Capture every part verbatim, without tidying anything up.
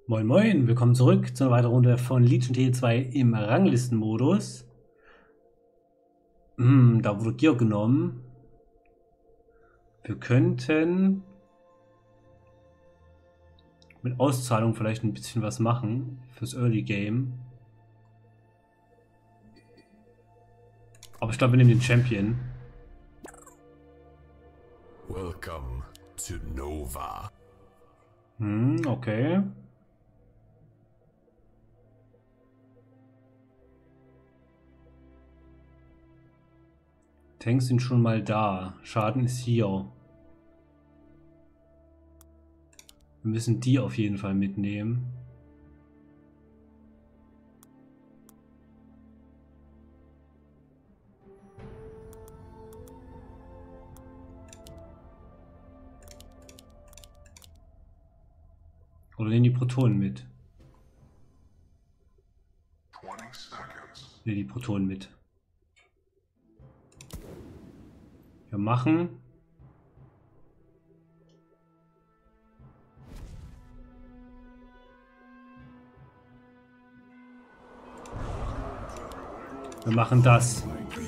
Moin Moin, willkommen zurück zu einer weiteren Runde von Legion T zwei im Ranglistenmodus. Hm, da wurde Gear genommen. Wir könnten mit Auszahlung vielleicht ein bisschen was machen fürs Early Game. Aber ich glaube, wir nehmen den Champion. Welcome to Nova. Hm, okay. Tanks sind schon mal da. Schaden ist hier. Wir müssen die auf jeden Fall mitnehmen. Oder nehmen die Protonen mit? Ne, die Protonen mit. Wir machen Wir machen das.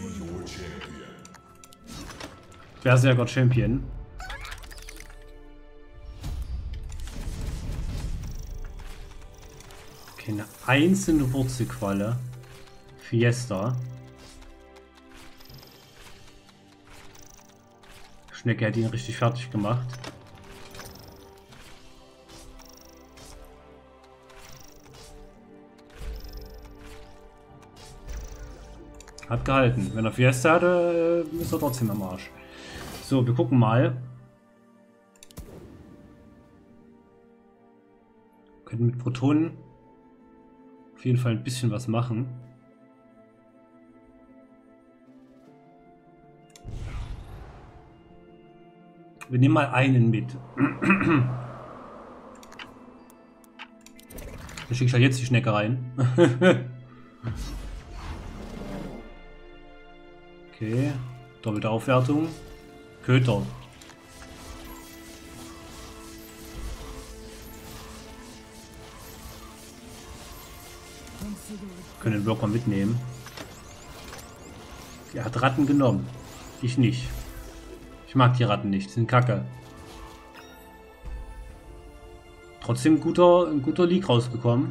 Berserker Champion. Okay, eine einzelne Wurzelqualle. Fiesta. Schnecke hat ihn richtig fertig gemacht. Hat gehalten. Wenn er Fiesta hatte, ist er trotzdem am Arsch. So, wir gucken mal. Wir können mit Protonen auf jeden Fall ein bisschen was machen. Wir nehmen mal einen mit. Dann schicke ich halt jetzt die Schnecke rein. Okay, doppelte Aufwertung. Köter. Können den Worker mitnehmen. Er hat Ratten genommen. Ich nicht. Ich mag die Ratten nicht, die sind kacke. Trotzdem ein guter, ein guter League rausgekommen.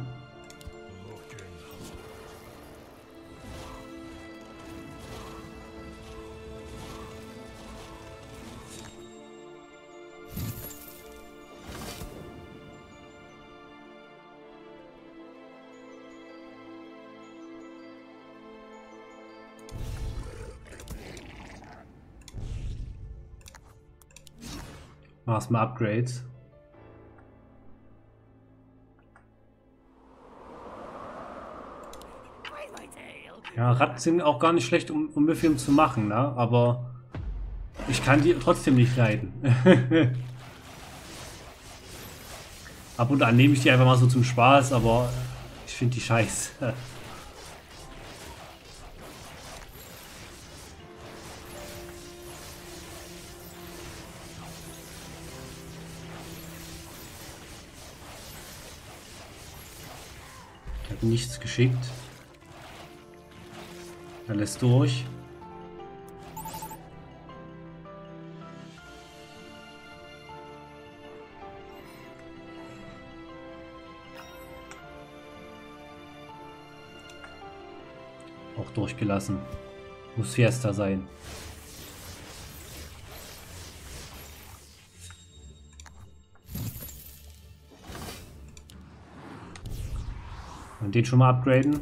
Mach's mal Upgrades. Ja, Ratten sind auch gar nicht schlecht, um, um Film zu machen, ne? Aber ich kann die trotzdem nicht leiden. Ab und an nehme ich die einfach mal so zum Spaß, aber ich finde die scheiße. Ich habe nichts geschickt. Er lässt durch. Auch durchgelassen. Muss Fiesta sein. Und den schon mal upgraden.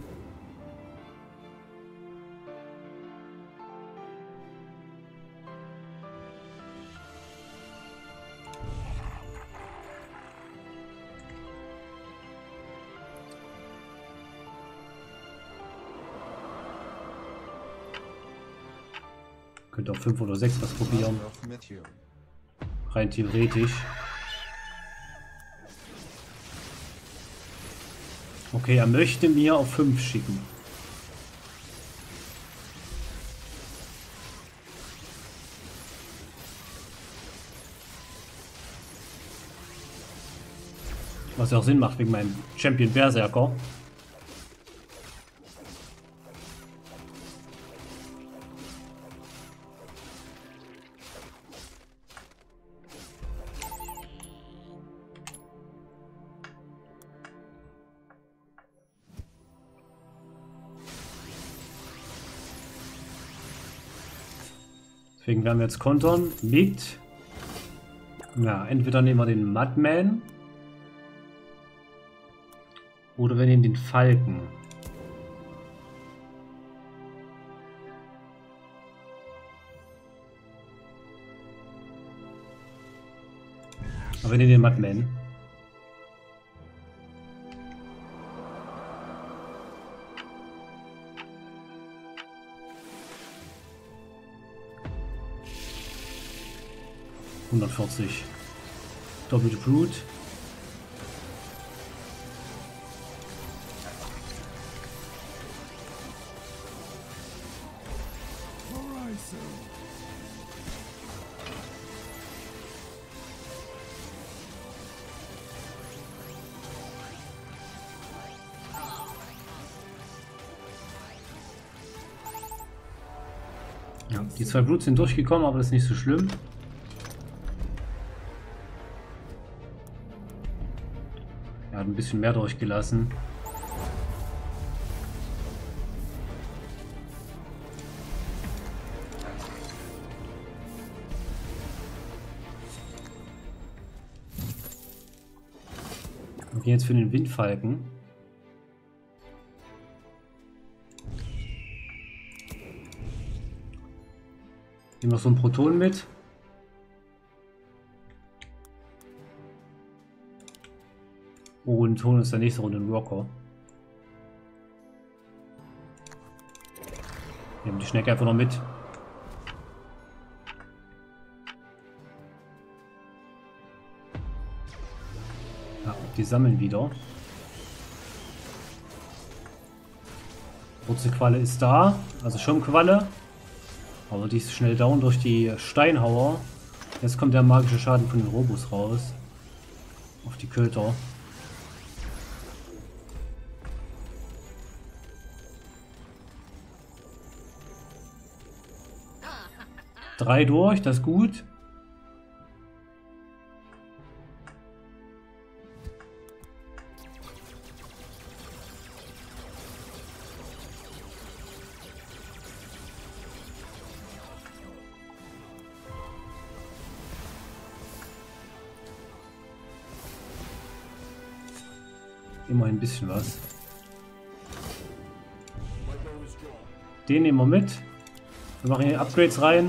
Könnte auch fünf oder sechs was probieren. Rein theoretisch. Okay, er möchte mir auf fünf schicken. Was ja auch Sinn macht wegen meinem Champion Berserker. Deswegen werden wir jetzt kontern mit, ja, entweder nehmen wir den Mudman oder wir nehmen den Falken. Aber wir nehmen den Mudman. hundertvierzig. Doppelte Brute. Ja, die zwei Brutes sind durchgekommen, aber das ist nicht so schlimm. Er hat ein bisschen mehr durchgelassen. Wir gehen jetzt für den Windfalken. Nehmen wir so einen Proton mit. Und holen uns der nächste Runde einen Rocker. Nehmen die Schnecke einfach noch mit. Ja, die sammeln wieder. Wurzelqualle ist da, also Schirmqualle. Aber die ist schnell down durch die Steinhauer. Jetzt kommt der magische Schaden von den Robos raus. Auf die Köter. Drei durch, das ist gut. Immerhin ein bisschen was. Den nehmen wir mit. Wir machen hier Upgrades rein.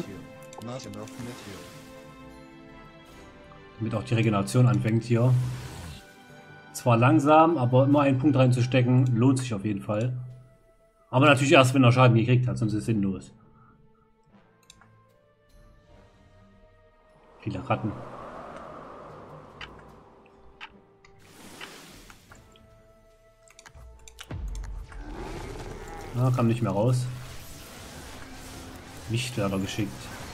Damit auch die Regeneration anfängt hier. Zwar langsam, aber immer einen Punkt reinzustecken, lohnt sich auf jeden Fall. Aber natürlich erst, wenn er Schaden gekriegt hat, sonst ist es sinnlos. Viele Ratten. Ah, kam nicht mehr raus. Lichtwerder geschickt.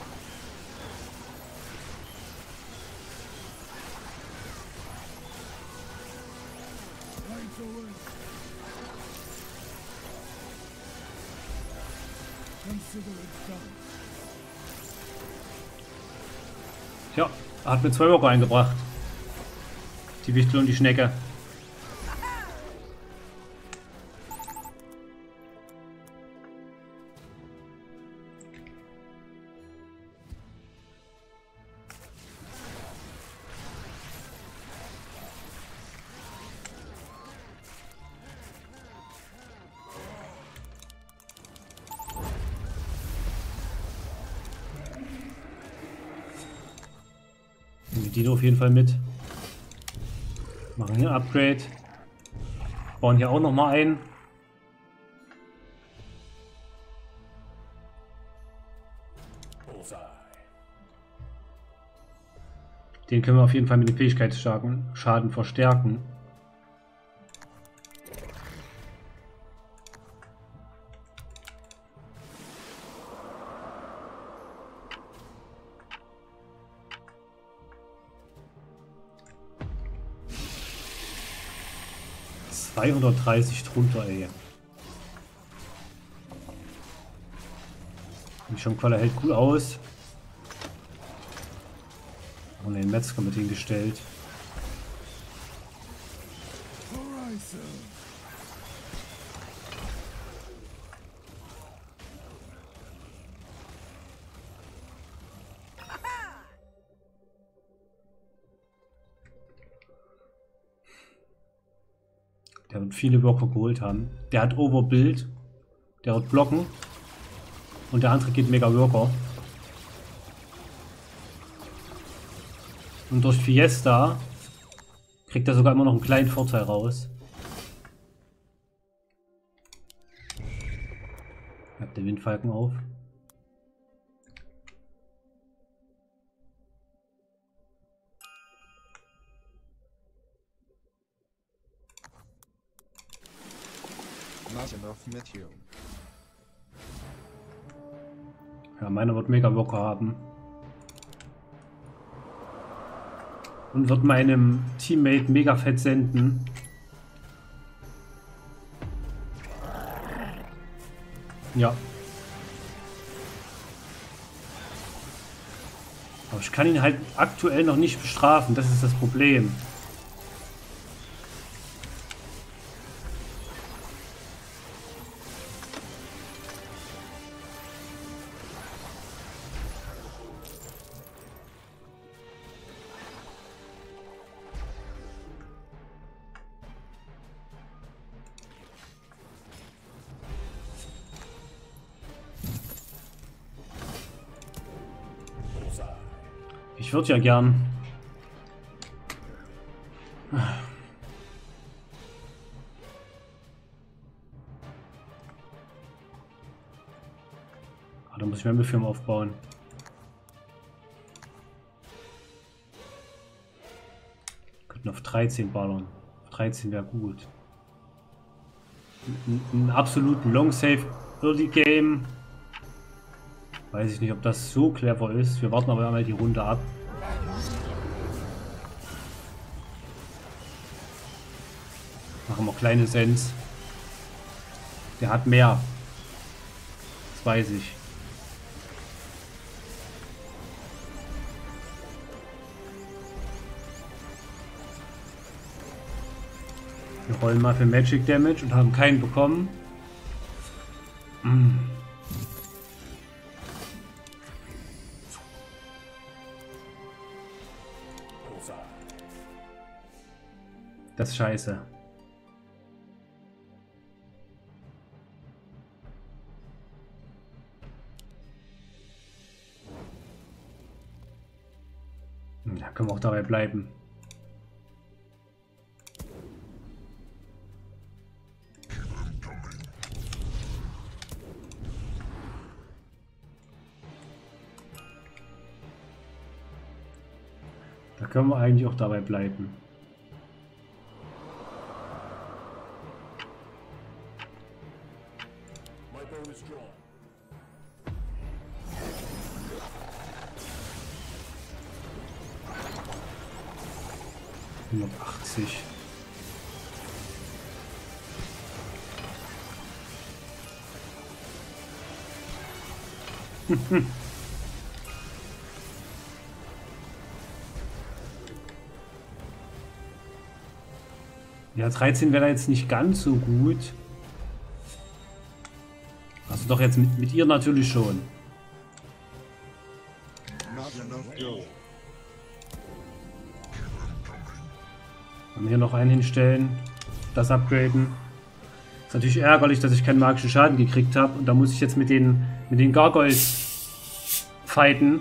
Ja, hat mir zwei Wochen eingebracht. Die Wichtel und die Schnecke. Die auf jeden Fall mit. Machen hier ein Upgrade. Bauen hier auch noch mal ein. Den können wir auf jeden Fall mit dem Fähigkeitsschaden Schaden verstärken. zweihundertdreißig drunter, ey. Die Schonqualle hält cool aus. Und den Metzger mit hingestellt. Der wird viele Worker geholt haben. Der hat Overbuild. Der wird blocken. Und der andere geht Mega Worker. Und durch Fiesta kriegt er sogar immer noch einen kleinen Vorteil raus. Ich hab den Windfalken auf. Ja, meiner wird Mega Worker haben. Und wird meinem Teammate mega fett senden. Ja. Aber ich kann ihn halt aktuell noch nicht bestrafen, das ist das Problem. Ich würde ja gern. Ah, da muss ich mir einen Film aufbauen. Könnten auf dreizehn ballern. Auf dreizehn wäre gut. Einen absoluten Long Save Early Game. Weiß ich nicht, ob das so clever ist. Wir warten aber einmal die Runde ab. Machen wir kleine Sens. Der hat mehr. Das weiß ich. Wir rollen mal für Magic Damage und haben keinen bekommen. Mm. Das ist scheiße. Da können wir auch dabei bleiben. Da können wir eigentlich auch dabei bleiben. hundertachtzig. Ja, dreizehn wäre jetzt nicht ganz so gut. Also doch jetzt mit, mit ihr natürlich schon. Kann hier noch einen hinstellen, das upgraden. Ist natürlich ärgerlich, dass ich keinen magischen Schaden gekriegt habe und da muss ich jetzt mit den mit den Gargoyles fighten.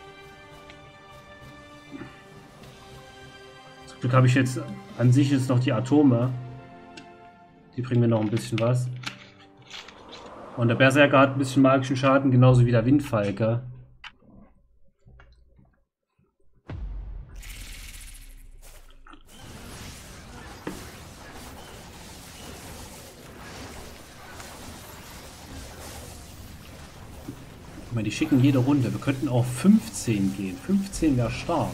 Zum Glück habe ich jetzt an sich jetzt noch die Atome. Die bringen mir noch ein bisschen was. Und der Berserker hat ein bisschen magischen Schaden, genauso wie der Windfalke. Guck mal, die schicken jede Runde. Wir könnten auf fünfzehn gehen. fünfzehn wäre stark.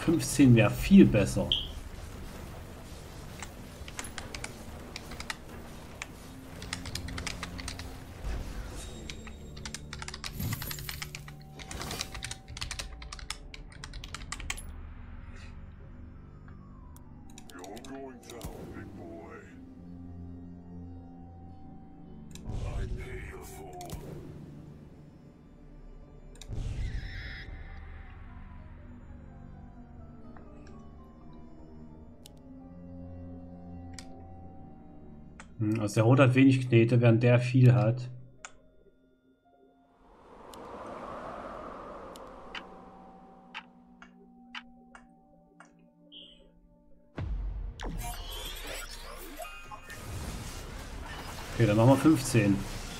fünfzehn wäre viel besser. Also der Rot hat wenig Knete, während der viel hat. Okay, dann machen wir fünfzehn.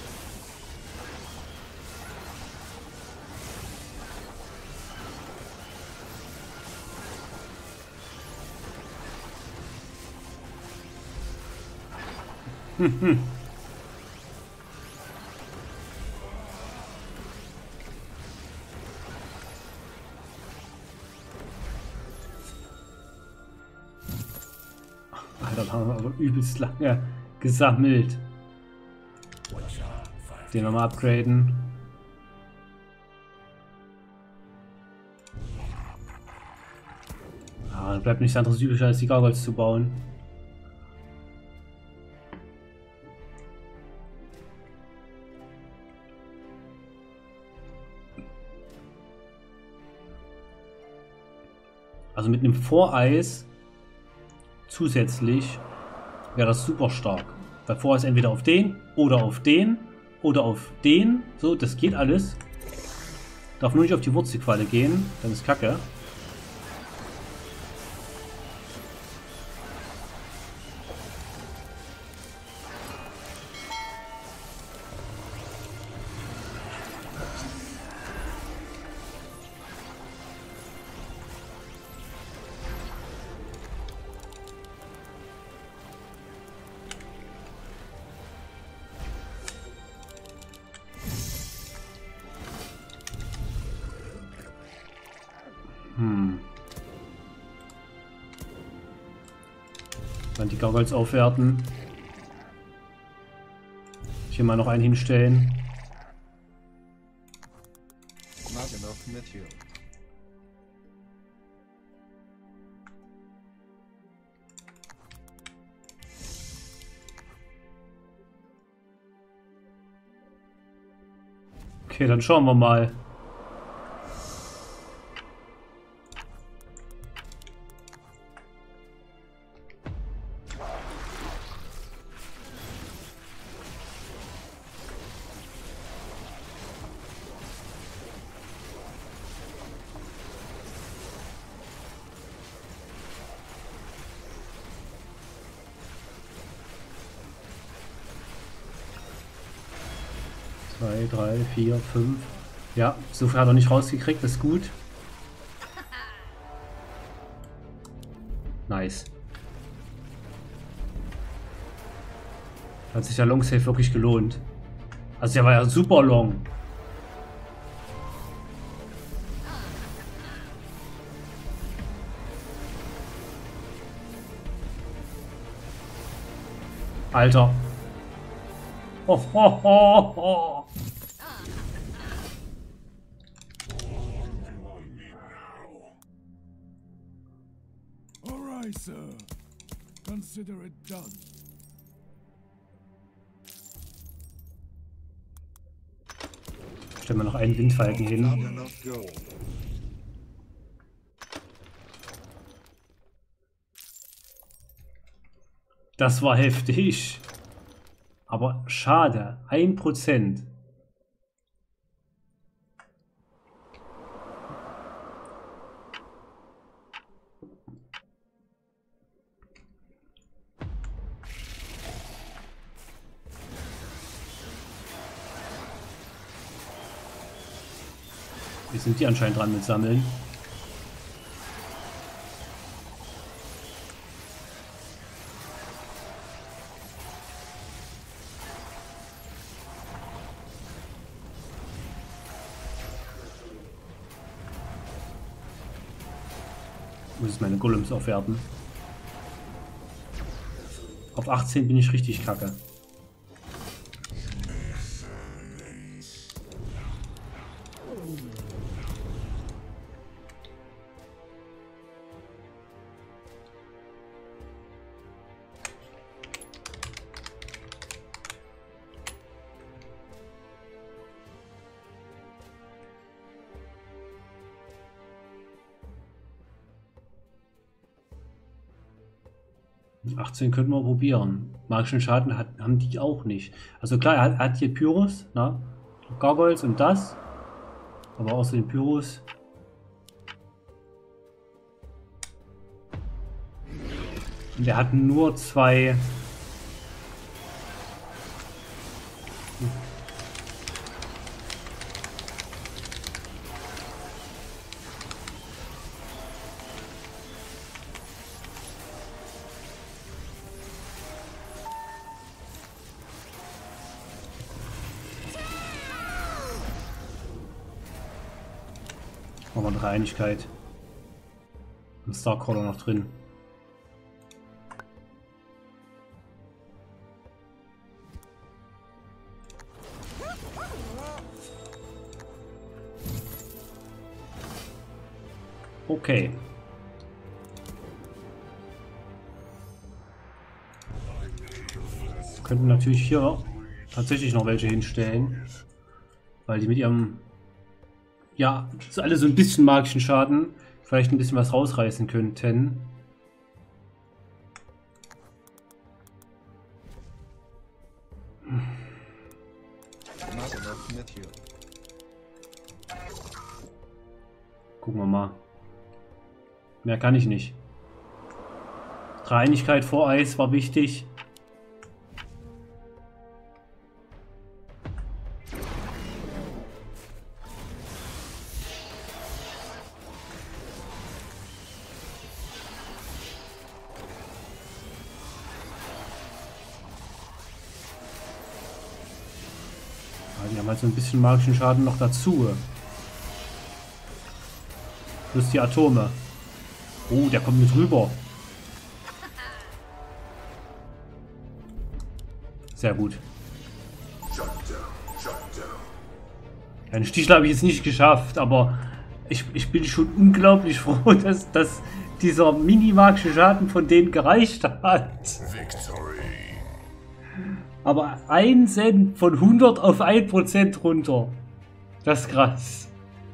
Hm, hm. Alter, da haben wir aber übelst lange gesammelt. Den nochmal upgraden. Ah, dann bleibt nichts anderes übrig, als die Gargoyles zu bauen. Also mit einem Voreis zusätzlich wäre das super stark. Weil Voreis entweder auf den oder auf den oder auf den. So, das geht alles. Darf nur nicht auf die Wurzelqualle gehen, dann ist Kacke. Hm. Dann die Gargoyles aufwerten. Hier mal noch einen hinstellen. Not enough material. Okay, dann schauen wir mal. zwei, drei, vier, fünf. Ja, so viel hat er nicht rausgekriegt, das ist gut. Nice. Hat sich der Long Save wirklich gelohnt. Also der war ja super long. Alter. Oh, oh, oh, oh. All right, sir. Consider it done. Stellen wir noch einen Windfalken hin. Not enough gold. Das war heftig. Aber schade. Ein Prozent. Wie sind die anscheinend dran mit Sammeln? Muss ich meine Golems aufwerten. Auf achtzehn bin ich richtig kacke. achtzehn könnten wir probieren. Magischen Schaden hat, haben die auch nicht. Also klar, er hat, er hat hier Pyrrhus, ne? Gargoyles und das. Aber außer dem Pyrrhus. Und er hat nur zwei. Machen wir eine Einigkeit. Ein Starcrawler noch drin. Okay. Wir könnten natürlich hier tatsächlich noch welche hinstellen, weil die mit ihrem, ja, alle so ein bisschen magischen Schaden vielleicht ein bisschen was rausreißen könnten. Not enough material. Gucken wir mal. Mehr kann ich nicht. Reinigkeit vor Eis war wichtig. Ja, die haben halt so ein bisschen magischen Schaden noch dazu. Plus die Atome. Oh, der kommt mit rüber. Sehr gut. Einen Stichel habe ich jetzt nicht geschafft, aber ich, ich bin schon unglaublich froh, dass, dass dieser mini-magische Schaden von denen gereicht hat. Victory. Aber ein Cent von hundert auf ein Prozent runter. Das ist krass.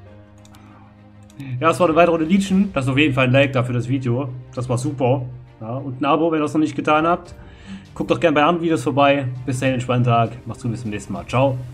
Ja, es war eine weitere Legion. Das ist auf jeden Fall ein Like dafür das Video. Das war super. Ja, und ein Abo, wenn ihr es noch nicht getan habt. Guckt doch gerne bei anderen Videos vorbei. Bis dahin, entspannten Tag. Macht's gut, bis zum nächsten Mal. Ciao.